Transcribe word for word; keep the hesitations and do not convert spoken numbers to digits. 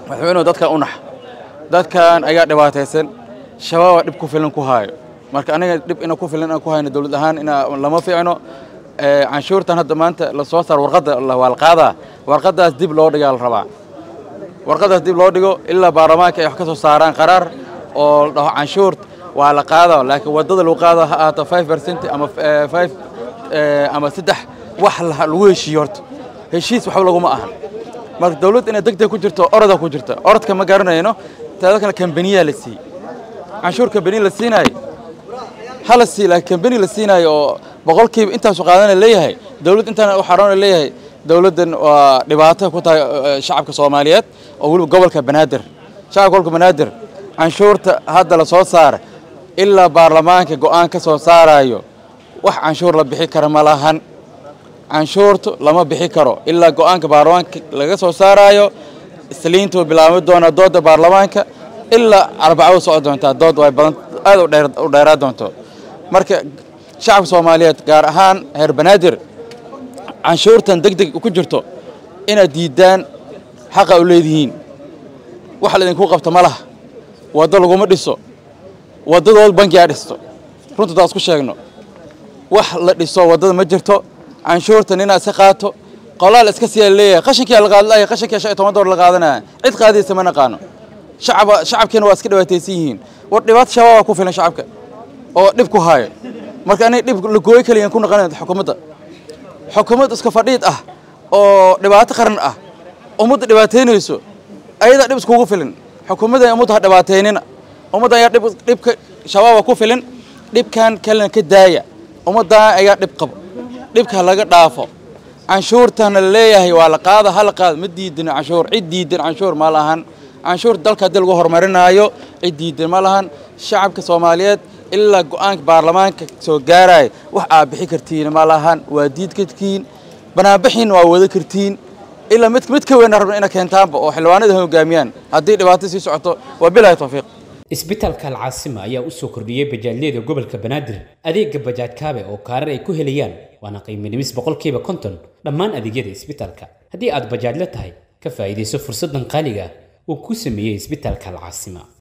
madaxweynuhu dadka u nax dadkan ayaa dhibaataysan shabaab dib ku filan ku haayo marka aniga dib ina ku filan ku hayno dawlad ahaan ina lama fiicno ee canshuurtan hadda maanta la soo saar warqada la wal qaada warqadaas dib loo dhigaa la rabaa warqadaas dib loo dhigo ilaa baarlamaanka ay wax ka soo saaraan qaraar oo dhaho canshuur waa la qaado laakiin wadada lagu qaado ha ahaato five percent ama five ama saddex wax lagu heshiiyo horta heshiis wax lagu ma ahan marka dawladda inay degdeg ku jirto orada ku jirto oradka ma garanayno taada kale kambaniya la sii canshuur kambani la siinay hala sii la kambani la siinay oo boqolkiiba intaas u qaadanay leeyahay dawladda intaan u xaroon leeyahay dawladdan waa dhibaato ku tahay shacabka Soomaaliyeed oo waliba gobolka Banaadir shacabka gobolka Banaadir canshuurta hadda la soo saar ilaa baarlamaanka go'aan ka soo saarayo wax canshuur la bixi kara ma lahan canshuurtu lama bixi karo ilaa go'aanka baarlamaanka laga soo saarayo isliintu bilaabo doona dooda baarlamaanka ilaa arbacada soo doonta dood way badan aad u dheer u dheeraad doonto marka shacabka Soomaaliyeed gaar ahaan heer Banaadir canshuurtan degdeg ku jirto ina diidaan xaq u leedihiin wax la idinku qabto malaha wada lagu ma dhiso wadada bangi ay dhisto runta taas ku sheegno wax la dhiso wadada ma jirto canshuurtan ina si qaato qolaal iska sii leeyahay qashinkii la qaadlay qashinkii shan iyo toban dollar la qaadanaa cid qaadaysa ma naqaano shacab shacabkeena waa iska dhibaataysan yihiin war dhibaato shabaab ku filan shacabka oo dib ku haayo marka anay dib la gooy kaliya ku naqanay xukuumadda xukuumadda iska fadhiid ah oo dhibaato qaran ah ummadda dhibaateynayso ayada dib iskugu filan xukuumadda ummadda dhibaateynina ummadda ayaa dib dibka shabaab ku filan dibkan kale ka daaya ummadda ayaa dib qabo dibka laga dhaafo canshuurtan leeyahay waa la qaada hal qaad ma diidin canshuur cid diidin canshuur ma lahan canshuur dalka dal ugu horumarinayo cid diidin ma lahan shacabka Soomaaliyeed ilaa go'aanka baarlamaanka soo gaaray wax aad bixi kartiin ma lahan waa diid kartiin banaabaxin waa wada kartiin ilaa mid mid ka weyn rabna ina keentaanba oo xilwaanada hogaamiyaan hadii dhibaato sii socoto waa bilaa tawfiiq isbitaalka Al-Caasima ayaa u soo kordhiyay bajaajyada gobolka Banaadir adeega bajaaj kaabe oo kaarar ay ku helayaan waana qiimo dhimis boqolkiiba konton dhammaan adeegyada isbitaalka hadii aad bajaaj la tahay ka faa'iideyso fursadan qaaliga ah oo ku sameeyay isbitaalka Al-Caasima.